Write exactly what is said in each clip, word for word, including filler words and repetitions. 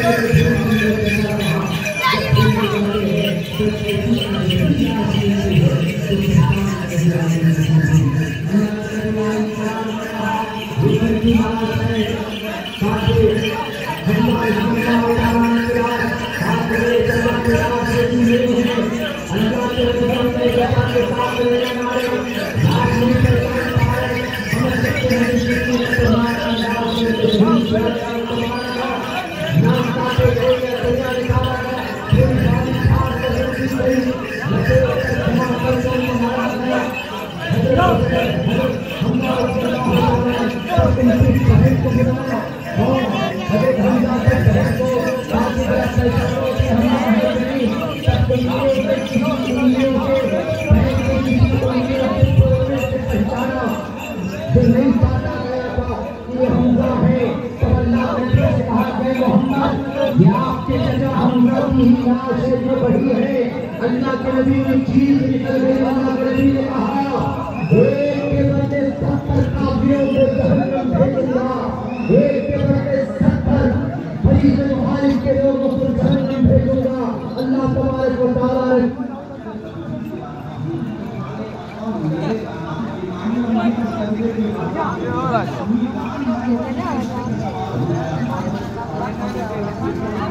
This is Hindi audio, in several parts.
अल्लाह के नबी ने चीज निकल गई। अल्लाह के नबी ने कहा एक के बदले सत्तर काफिरों को जहन्नम भेजूंगा, एक के बदले सत्तर फरीद मुखालिफ के लोगों को जहन्नम भेजूंगा। अल्लाह तबारक व तआला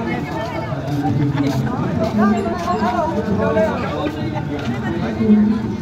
Thank you.